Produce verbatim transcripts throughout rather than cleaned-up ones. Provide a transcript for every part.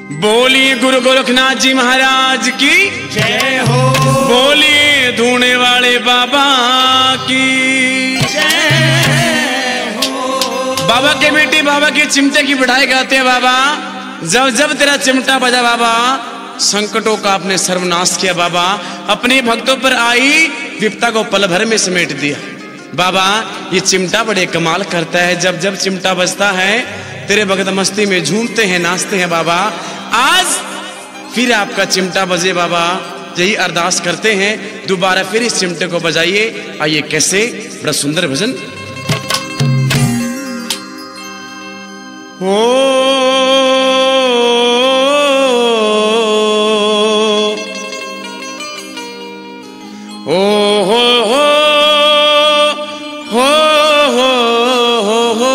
बोलिए गुरु गोरखनाथ जी महाराज की जय हो। बोलिए धूने वाले बाबा की जय हो। बाबा के बेटे बाबा के चिमटे की बढ़ाई गाते हैं बाबा। जब जब तेरा चिमटा बजा बाबा, संकटों का आपने सर्वनाश किया बाबा। अपने भक्तों पर आई विपदा को पल भर में समेट दिया बाबा। ये चिमटा बड़े कमाल करता है। जब जब चिमटा बजता है तेरे भगत मस्ती में झूमते हैं, नाचते हैं बाबा। आज फिर आपका चिमटा बजे बाबा, यही अरदास करते हैं दोबारा फिर इस चिमटे को बजाइए। आइए कैसे, बड़ा सुंदर भजन। ओ ओ हो हो हो हो हो हो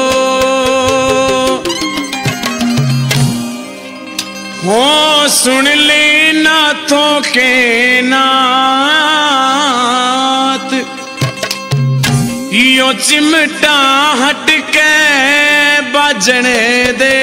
हो सुन ले नाथों के नाथ, यो चिमटा हट के बाजने दे।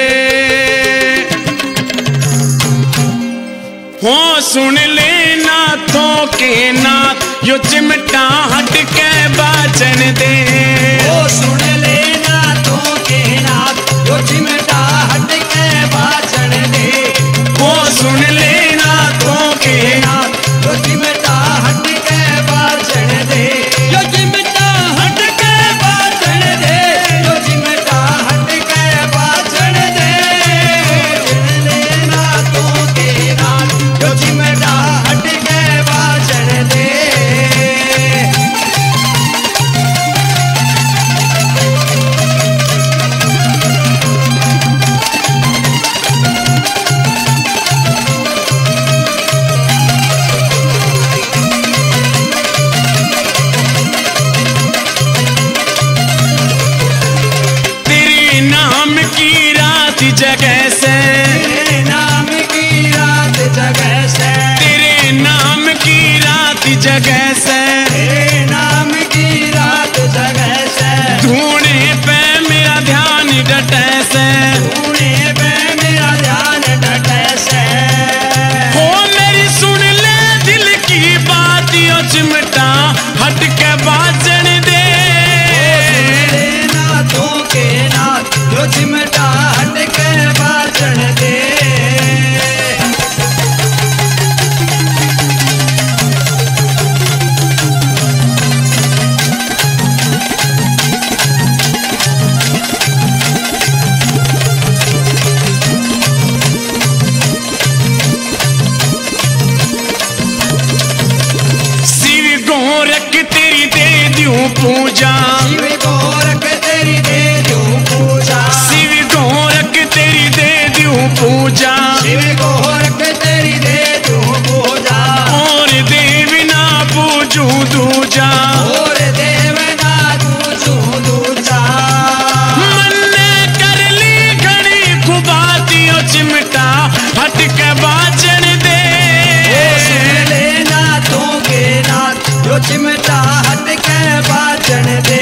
हो सुन ले नाथों के नाथ, यो चिमटा हट के बाजन दे। ओ सुन ले नाथों के नाथ, यो चिमटा हट के बाजन दे। ओ सुन ले नाथों के नाथ, यो चिमटा हट के बाजन दे। यो चिमटा हट के बाजन दे। यो चिमटा हट के बाजन दे। सुन ले नाथों के नाथ, यो चिमटा हट के बाजन दे। जगह से तेरे नाम की रात जगह से। तेरे नाम की रात जगह से। तेरे नाम की रात जगह से। धूने पे मेरा ध्यान डटे से। धूने पे मेरा ध्यान डटे से। हो मेरी सुन ले दिल की बात, यो चिमटा हट के बाजन दे। सुन ले नाथों के नाथ, यो चिमटा हट के बाजन दे। शिव गोरख तेरी दे दूं पूजा। शिव गोरख तेरी दे दूं पूजा। शिव गोरख तेरी दे दूं पूजा। शिव गोरख तेरी दे दूं पूजा। और देव ना पूजू दूजा। और देव ना पूजू दूजा। मन ने कर ली घड़ी खुबाती, ओ चिमटा हट के बाजन दे। ओ सुन ले नाथों के नाथ, यो चिमटा हट के बाजन दे।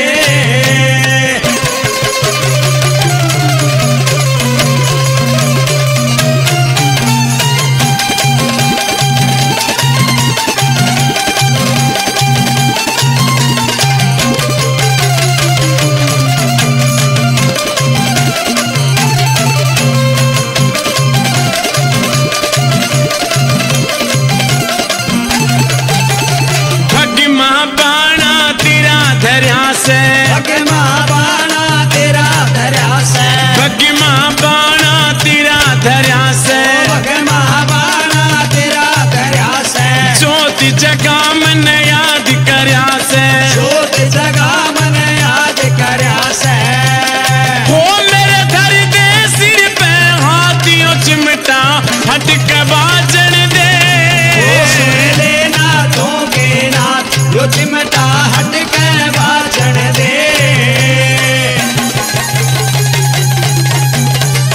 भगमा बाणा तेरा धर्या से। भगमा बाणा तेरा धर्या से। भगमा बाणा तेरा धर्या से। भगमा बाणा तेरा धर्या से। ज्योति जगा मन याद करया से। जोत जगा मन याद करया से। हो मेरे धर दे सिर पे हाथियों, चिमटा हट के बाजन दे। ओ सुन ले नाथों के नाथ, यो चिमटा हट के बाजन दे।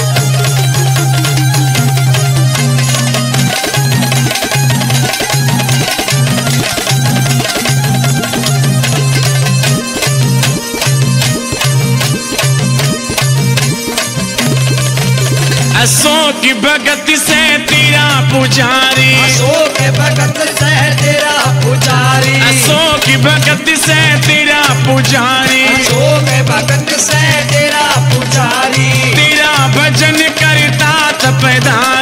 अशोक भगत से तेरा पुजारी, अशोक भगत से तेरा पुजारी, अशोक भगत से तेरा पुजारी, अशोक भगत से तेरा पुजारी, तेरा भजन करता तपदारी।